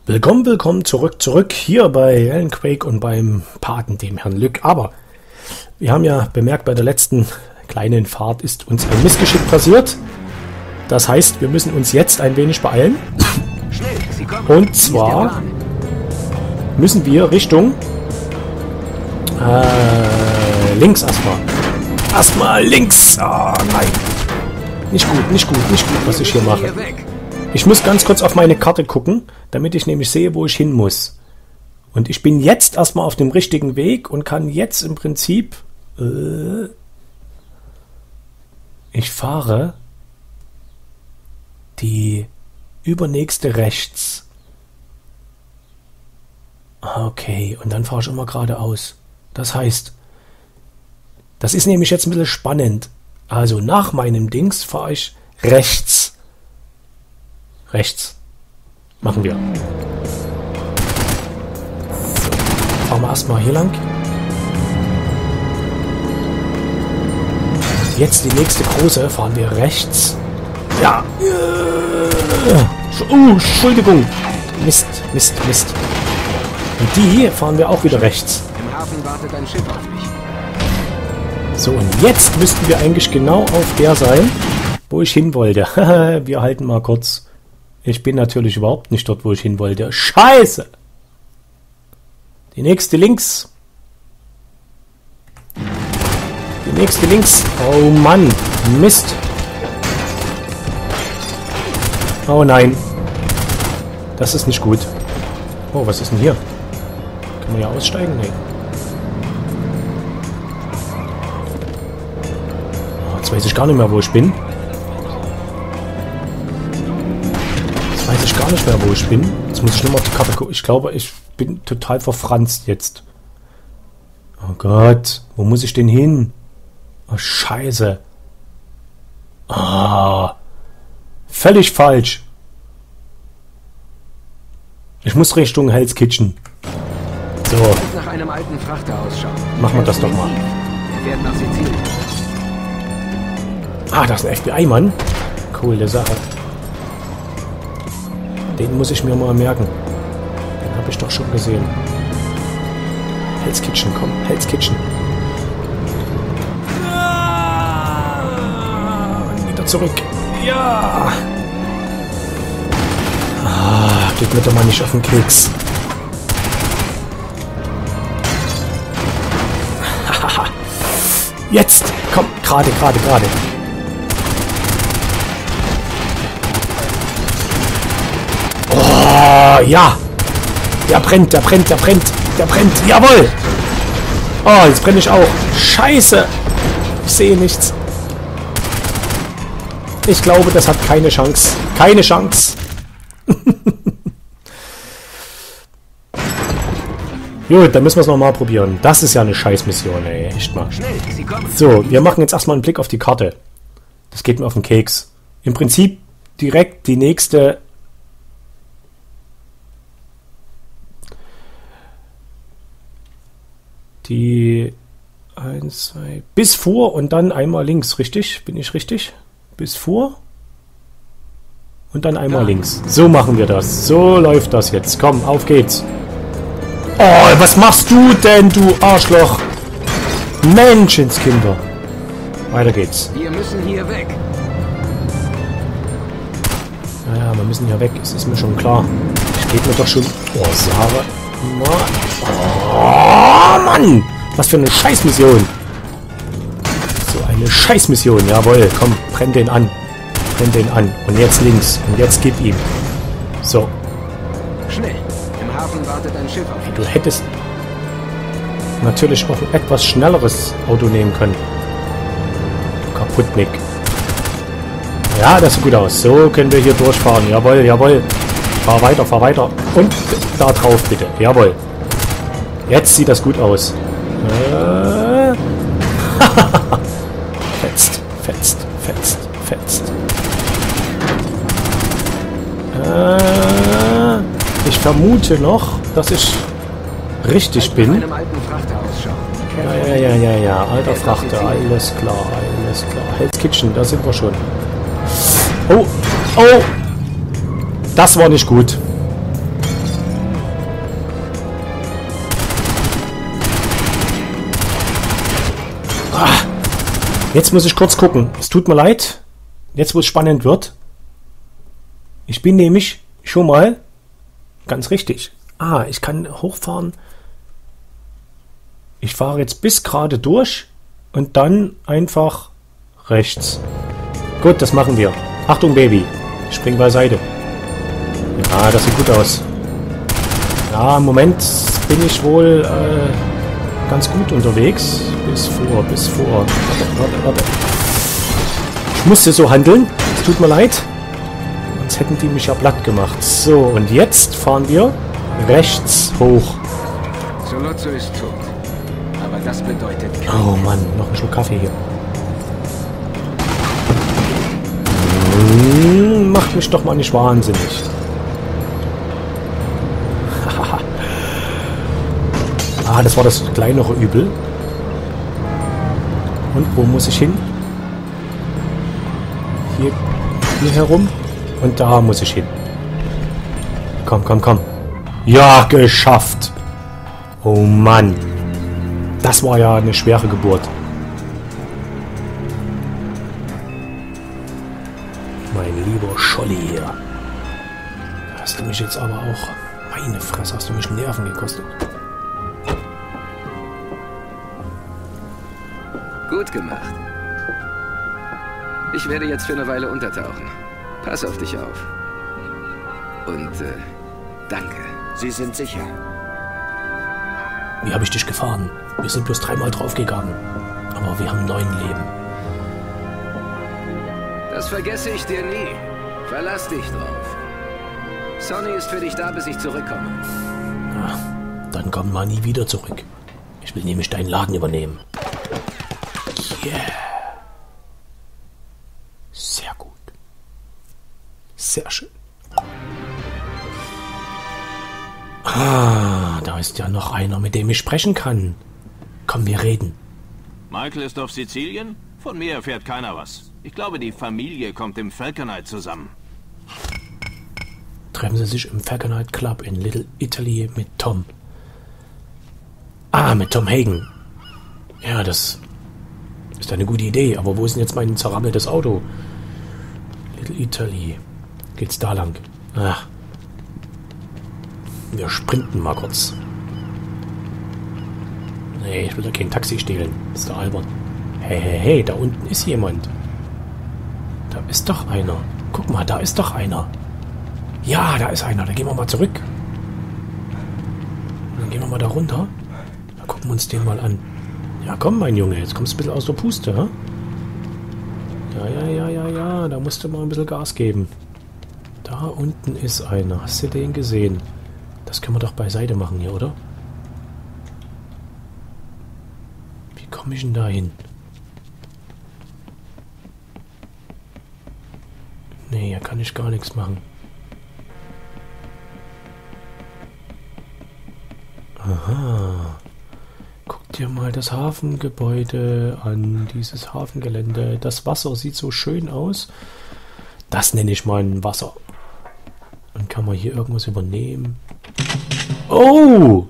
Willkommen, willkommen zurück hier bei Alan Quake und beim Paten, dem Herrn Lück. Aber wir haben ja bemerkt, bei der letzten kleinen Fahrt ist uns ein Missgeschick passiert. Das heißt, wir müssen uns jetzt ein wenig beeilen. Und zwar müssen wir Richtung links erstmal. Erstmal links. Ah, nein. Nicht gut, was ich hier mache. Ich muss ganz kurz auf meine Karte gucken, damit ich nämlich sehe, wo ich hin muss. Und ich bin jetzt erstmal auf dem richtigen Weg und kann jetzt im Prinzip... ich fahre die übernächste rechts. Okay, und dann fahre ich immer geradeaus. Das heißt, das ist nämlich jetzt ein bisschen spannend. Also nach meinem Dings fahre ich rechts. Rechts. Machen wir. So, fahren wir erstmal hier lang. Jetzt die nächste große. Fahren wir rechts. Ja. Entschuldigung. Mist. Und die fahren wir auch wieder rechts. Im Hafen wartet ein Schiff auf mich. So, und jetzt müssten wir eigentlich genau auf der sein, wo ich hin wollte. Wir halten mal kurz. Ich bin natürlich überhaupt nicht dort, wo ich hin wollte. Scheiße! Die nächste links. Die nächste links. Oh Mann. Mist. Oh nein. Das ist nicht gut. Oh, was ist denn hier? Kann man hier aussteigen? Nee. Oh, jetzt weiß ich gar nicht mehr, wo ich bin. Weiß ich gar nicht mehr, wo ich bin. Jetzt muss ich nur mal auf die Karte gucken. Ich glaube, ich bin total verfranst jetzt. Oh Gott, wo muss ich denn hin? Oh, Scheiße. Ah, völlig falsch. Ich muss Richtung Hell's Kitchen. So. Nach einem alten Frachter ausschauen. Machen wir das doch mal. Er fährt nach Sizilien. Ah, das ist ein FBI-Mann. Coole Sache. Den muss ich mir mal merken. Den habe ich doch schon gesehen. Hell's Kitchen, komm. Hell's Kitchen. Und wieder zurück. Ja. Ah, geht mir doch mal nicht auf den Keks. Jetzt. Komm, gerade. Oh, ja. Der brennt. Jawohl. Oh, jetzt brenne ich auch. Scheiße. Ich sehe nichts. Ich glaube, das hat keine Chance. Keine Chance. Gut, dann müssen wir es nochmal probieren. Das ist ja eine Scheißmission, ey. Echt mal. So, wir machen jetzt erstmal einen Blick auf die Karte. Das geht mir auf den Keks. Im Prinzip direkt die nächste... Die 1, 2, bis vor und dann einmal links, richtig? Bin ich richtig? Bis vor und dann einmal links. So machen wir das. So läuft das jetzt. Komm, auf geht's. Oh, was machst du denn, du Arschloch? Menschenskinder. Weiter geht's. Wir müssen hier weg. Ja, wir müssen hier weg. Es ist mir schon klar. Ich gebe mir doch schon... Oh, Sarah. Oh, Mann! Was für eine Scheißmission! So eine Scheißmission, jawohl. Komm, brenn den an. Und jetzt links. Und jetzt gib ihm. So. Schnell. Im Hafen wartet ein Schiff auf mich. Du hättest natürlich auch ein etwas schnelleres Auto nehmen können. Du Kaputtnick. Ja, das sieht gut aus. So können wir hier durchfahren. Jawohl. Fahr weiter. Und da drauf bitte. Jawohl. Jetzt sieht das gut aus. Fetzt. Ich vermute noch, dass ich richtig bin. Ja. Alter Frachter. Alles klar. Hell's Kitchen, da sind wir schon. Oh. Das war nicht gut. Jetzt muss ich kurz gucken. Es tut mir leid. Jetzt, wo es spannend wird. Ich bin nämlich schon mal ganz richtig. Ich kann hochfahren. Ich fahre jetzt bis gerade durch und dann einfach rechts. Gut, das machen wir. Achtung, Baby. Ich spring beiseite. Ja, das sieht gut aus. Ja, im Moment bin ich wohl ganz gut unterwegs. Bis vor. Warte. Ich musste so handeln. Es tut mir leid. Sonst hätten die mich ja platt gemacht. So, und jetzt fahren wir rechts hoch. Solozzo ist tot. Aber das bedeutet... Oh Mann, noch ein Schluck Kaffee hier. Macht mich doch mal nicht wahnsinnig. Das war das kleinere Übel. Und wo muss ich hin? Hier herum. Und da muss ich hin. Komm. Ja, geschafft. Oh Mann. Das war ja eine schwere Geburt. Mein lieber Scholli hier. Hast du mich jetzt aber auch... Meine Fresse, hast du mich Nerven gekostet. Gut gemacht. Ich werde jetzt für eine Weile untertauchen. Pass auf dich auf. Und, danke. Sie sind sicher. Wie habe ich dich gefahren? Wir sind bloß 3-mal draufgegangen. Aber wir haben 9 Leben. Das vergesse ich dir nie. Verlass dich drauf. Sonny ist für dich da, bis ich zurückkomme. Dann komm mal nie wieder zurück. Ich will nämlich deinen Laden übernehmen. Yeah. Sehr gut. Sehr schön. Da ist ja noch einer, mit dem ich sprechen kann. Komm, wir reden. Michael ist auf Sizilien? Von mir erfährt keiner was. Ich glaube, die Familie kommt im Falconite zusammen. Treffen sie sich im Falconite Club in Little Italy mit Tom. Mit Tom Hagen. Ja, das ist eine gute Idee. Aber wo ist denn jetzt mein zerrammeltes Auto? Little Italy. Geht's da lang? Wir sprinten mal kurz. Nee, ich will doch kein Taxi stehlen. Das ist doch albern. Hey, da unten ist jemand. Da ist doch einer. Guck mal, da ist doch einer. Ja, da ist einer. Da gehen wir mal zurück. Und dann gehen wir mal da runter. Da gucken wir uns den mal an. Ja, komm, mein Junge. Jetzt kommst du ein bisschen aus der Puste, hä? Ja. Da musst du mal ein bisschen Gas geben. Da unten ist einer. Hast du den gesehen? Das können wir doch beiseite machen hier, oder? Wie komme ich denn da hin? Nee, hier kann ich gar nichts machen. Aha. Guck dir mal das Hafengebäude an, dieses Hafengelände. Das Wasser sieht so schön aus. Das nenne ich mal ein Wasser. Dann kann man hier irgendwas übernehmen. Oh!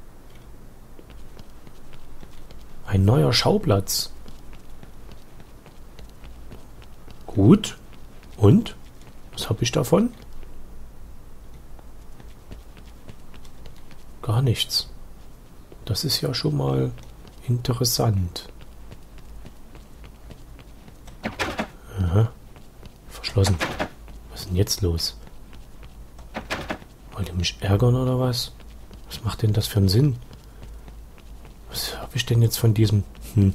Ein neuer Schauplatz. Gut. Und? Was habe ich davon? Gar nichts. Das ist ja schon mal interessant. Aha. Verschlossen. Was ist denn jetzt los? Wollt ihr mich ärgern oder was? Was macht denn das für einen Sinn? Was habe ich denn jetzt von diesem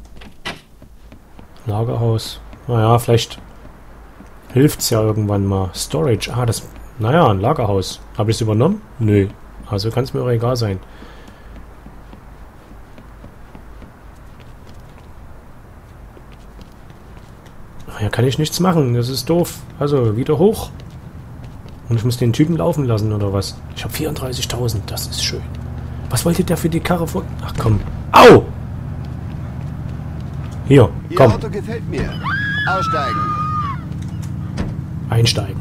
Lagerhaus? Naja, vielleicht hilft es ja irgendwann mal. Storage. Naja, ein Lagerhaus. Habe ich es übernommen? Nö. Also kann es mir auch egal sein. Ja, kann ich nichts machen. Das ist doof. Also, wieder hoch. Und ich muss den Typen laufen lassen, oder was? Ich habe 34.000. Das ist schön. Was wollte der für die Karre vor... Ach, komm. Au! Hier, komm. Ihr Auto gefällt mir. Aussteigen. Einsteigen.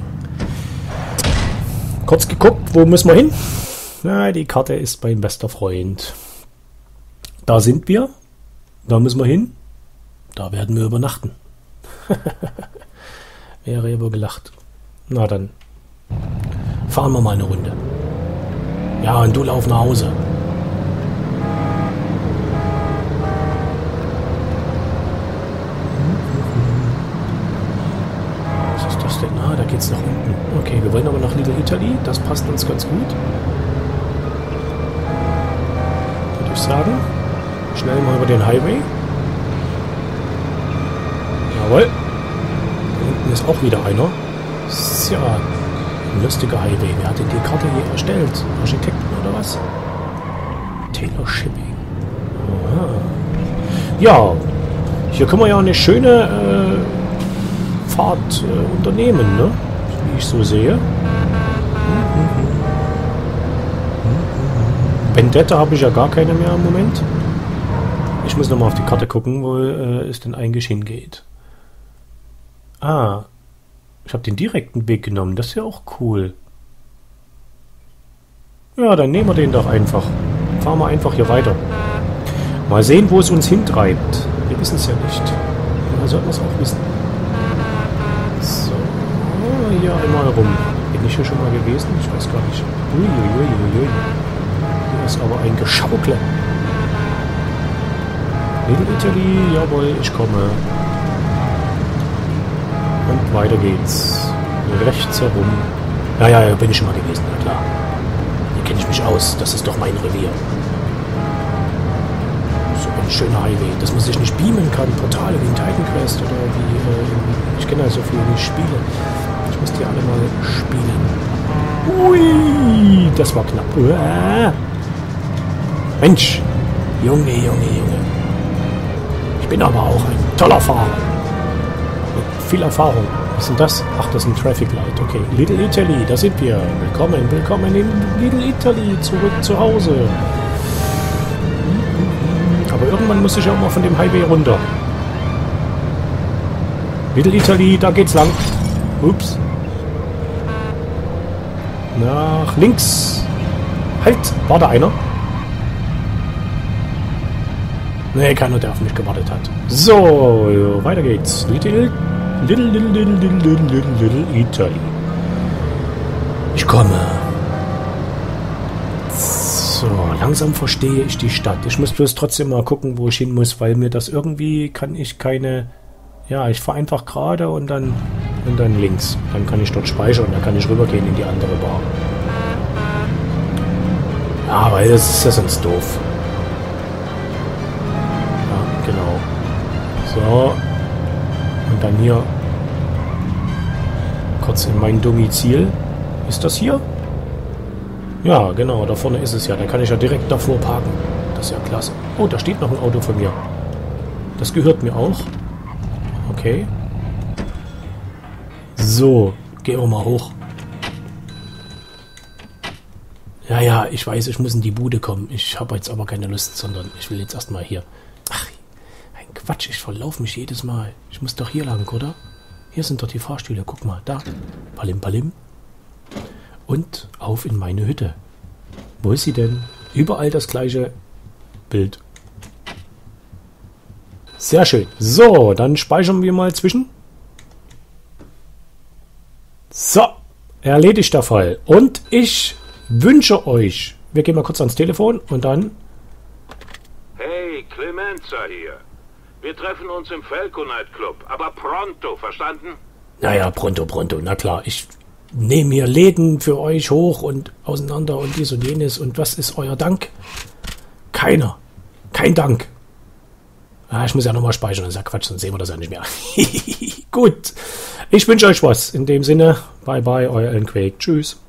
Kurz geguckt, wo müssen wir hin? Na, die Karte ist mein bester Freund. Da sind wir. Da müssen wir hin. Da werden wir übernachten. Wäre aber gelacht. Na dann. Fahren wir mal eine Runde. Ja, und du lauf nach Hause. Was ist das denn? Ah, da geht's nach unten. Okay, wir wollen aber nach Little Italy. Das passt uns ganz gut. Würde ich sagen. Schnell mal über den Highway. Jawohl. Da unten ist auch wieder einer. Ja, ein lustiger Highway. Wer hat denn die Karte hier erstellt? Architekten oder was? Taylor Shipping. Aha. Ja, hier können wir ja eine schöne Fahrt unternehmen, ne? Wie ich so sehe. Vendetta habe ich ja gar keine mehr im Moment. Ich muss nochmal auf die Karte gucken, wo es denn eigentlich hingeht. Ah, ich habe den direkten Weg genommen. Das ist ja auch cool. Ja, dann nehmen wir den doch einfach. Fahren wir einfach hier weiter. Mal sehen, wo es uns hintreibt. Wir wissen es ja nicht. Ja, sollten wir es auch wissen. So, hier einmal rum. Bin ich hier schon mal gewesen? Ich weiß gar nicht. Uiuiuiui. Hier ist aber ein Geschaukle. Little Italy, jawohl, ich komme. Und weiter geht's. Rechts herum. Ja, bin ich schon mal gewesen, na klar. Hier kenne ich mich aus. Das ist doch mein Revier. So ein schöner Highway, dass man sich nicht beamen kann. Portale wie in Titan Quest oder wie... ich kenne ja so viele Spiele. Ich muss die alle mal spielen. Ui, das war knapp. Mensch. Junge. Ich bin aber auch ein toller Fahrer. Mit viel Erfahrung. Was ist denn das? Ach, das ist ein Traffic Light. Okay, Little Italy, da sind wir. Willkommen in Little Italy. Zurück zu Hause. Aber irgendwann muss ich ja auch mal von dem Highway runter. Little Italy, da geht's lang. Ups. Nach links. Halt, war da einer? Nee, keiner, der auf mich gewartet hat. So, weiter geht's. Little Italy. Ich komme. So, langsam verstehe ich die Stadt. Ich muss bloß trotzdem mal gucken, wo ich hin muss, weil mir das irgendwie kann ich keine... Ja, ich fahre einfach gerade und dann links. Dann kann ich dort speichern und dann kann ich rübergehen in die andere Bar. Ja, weil das ist ja sonst doof. Genau. So. Und dann hier kurz in mein Domizil. Ist das hier? Ja, genau. Da vorne ist es ja. Da kann ich ja direkt davor parken. Das ist ja klasse. Oh, da steht noch ein Auto von mir. Das gehört mir auch. Okay. So. Gehen wir mal hoch. Ja, ich weiß, ich muss in die Bude kommen. Ich habe jetzt aber keine Lust, sondern ich will jetzt erstmal hier. Ach, ein Quatsch, ich verlaufe mich jedes Mal. Ich muss doch hier lang, oder? Hier sind doch die Fahrstühle. Guck mal, da. Palim. Und auf in meine Hütte. Wo ist sie denn? Überall das gleiche Bild. Sehr schön. So, dann speichern wir mal zwischen. So, erledigt der Fall. Und ich wünsche euch, wir gehen mal kurz ans Telefon und dann... Hey, Clemenza hier. Wir treffen uns im Falconite Club, aber pronto, verstanden? Naja, pronto, na klar. Ich nehme hier Läden für euch hoch und auseinander und dies und jenes. Und was ist euer Dank? Keiner. Kein Dank. Ah, ich muss ja nochmal speichern, das ist ja Quatsch, sonst sehen wir das ja nicht mehr. Gut. Ich wünsche euch was. In dem Sinne, bye bye, euer Alan Quake. Tschüss.